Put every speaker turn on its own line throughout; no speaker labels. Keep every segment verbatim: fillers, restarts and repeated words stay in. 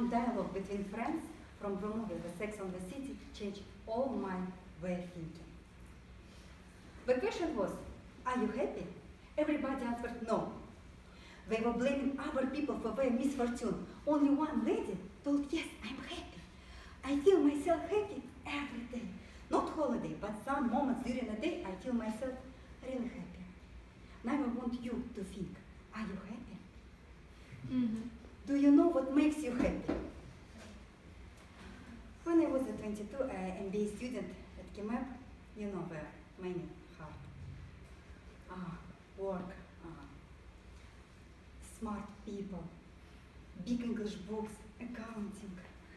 one dialogue between friends from the movie The Sex and the City changed all my way of thinking. The question was, are you happy? Everybody answered no. They were blaming other people for their misfortune. Only one lady told, yes, I'm happy. I feel myself happy every day. Not holiday, but some moments during the day I feel myself really happy. Now I want you to think, are you happy?
Mm-hmm.
Do you know what makes you happy? When I was a twenty-two uh, M B A student at K M A P, you know, there are many hard uh, work, uh, smart people, big English books, accounting.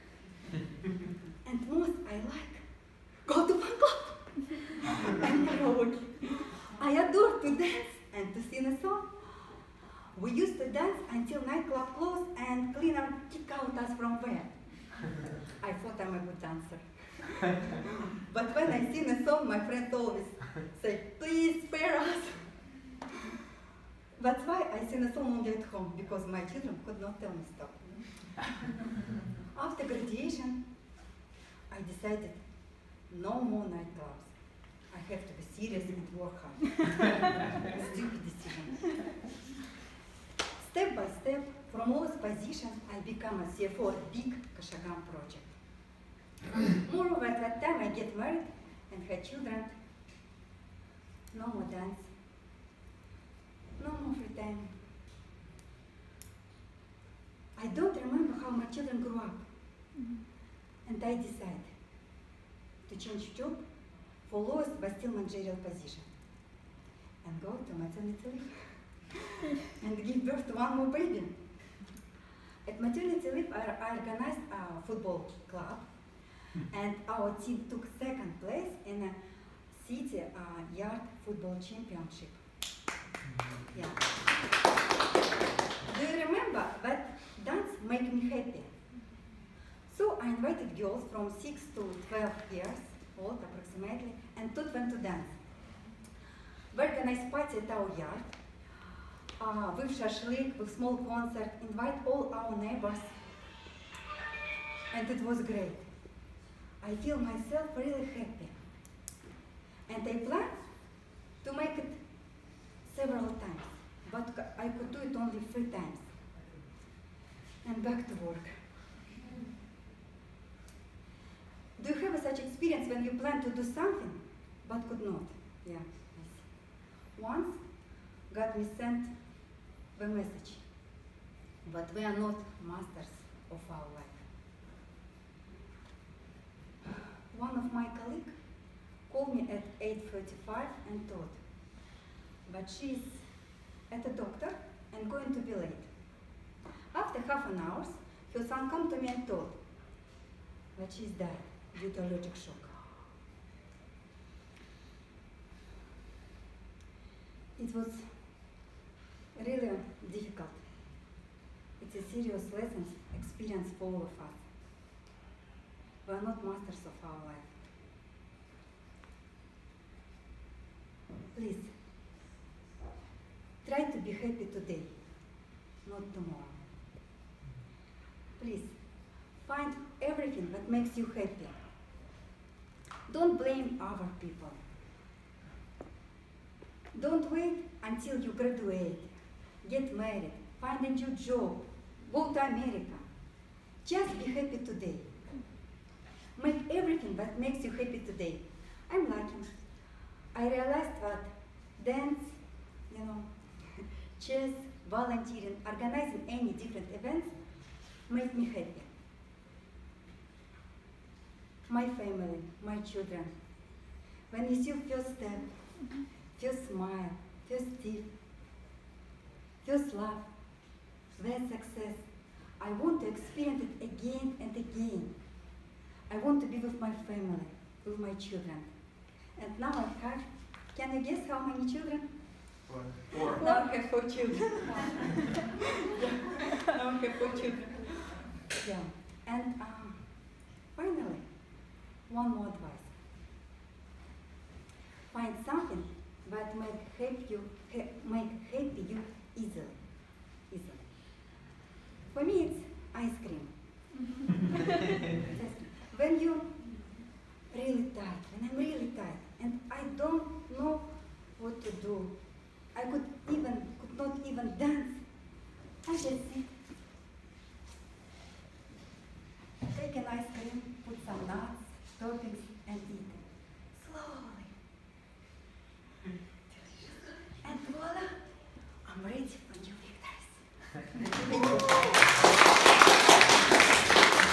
And most I like go to fun club and karaoke. I adore to dance and to sing a song. We used to dance until nightclub closed and cleaner kick out us from there. I thought I'm a good dancer. But when I sing a song, my friends always say, please spare us. That's why I sing a song only at home, because my children could not tell me stop. After graduation, I decided no more nightclubs. I have to be serious and work hard. Stupid decision. Step by step, from lowest position, I become a C F O at big Kashagan project. Moreover, at that time, I get married and had children. No more dance. No more free time. I don't remember how my children grew up. Mm-hmm. And I decided to change job for lowest but still managerial position and go to maternity leave and give birth to one more baby. At maternity leave, I, I organized a football club, and our team took second place in a city uh, yard football championship. Yeah. Do you remember that dance make me happy? So I invited girls from six to twelve years old approximately and taught them to dance. We organized party at our yard, uh, with shashlik, with small concert, invite all our neighbors, and it was great. I feel myself really happy. And I plan to make it several times, but I could do it only three times. And back to work. Do you have such experience when you plan to do something, but could not? Yeah, I see. Once, God me sent the message, but we are not masters of our life. One of my colleagues called me at eight thirty-five and told, but she's at a doctor and going to be late. After half an hour, her son came to me and told, but she's died due to allergic shock. It was really difficult. It's a serious lesson experience for all of us. We are not masters of our life. Please, try to be happy today, not tomorrow. Please, find everything that makes you happy. Don't blame other people. Don't wait until you graduate, get married, find a new job, go to America. Just be happy today. Make everything that makes you happy today. I'm lucky. I realized that dance, you know, chess, volunteering, organizing any different events make me happy. My family, my children. When you see first step, first smile, first teeth, first laugh, their success, I want to experience it again and again. I want to be with my family, with my children. And now I have, can you guess how many children?
Four. Four.
Now I have four children. Now I have four children. Yeah. And um, finally, one more advice. Find something that make happy you, ha make happy you easily. Easily. For me, it's ice cream. Just when you really tired, when I'm really tired, and I don't know what to do, I could even could not even dance. I just sit, take an ice cream, put some nuts, toppings, and eat. Slowly.